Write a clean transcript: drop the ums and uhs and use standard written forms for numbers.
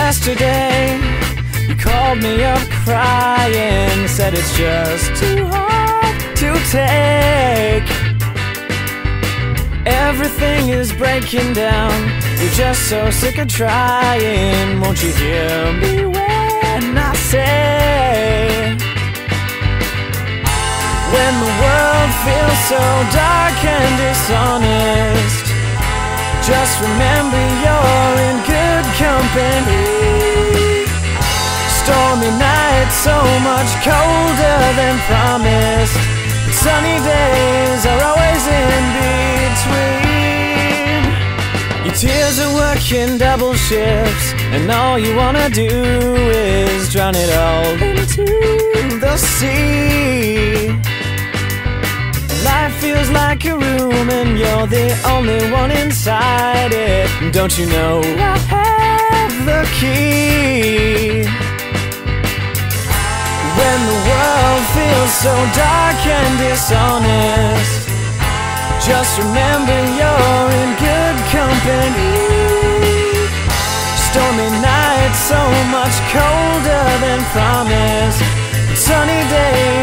Yesterday, you called me up crying, said it's just too hard to take. Everything is breaking down, you're just so sick of trying. Won't you hear me when I say, when the world feels so dark and dishonest, just remember you're in good company. Stormy nights so much colder than promised, but sunny days are always in between. Your tears are working double shifts, and all you wanna do is drown it all into the sea. Life feels like a room and you're the only one inside it. Don't you know I have the key? When the world feels so dark and dishonest, just remember you're in good company. Stormy nights so much colder than promised, but sunny days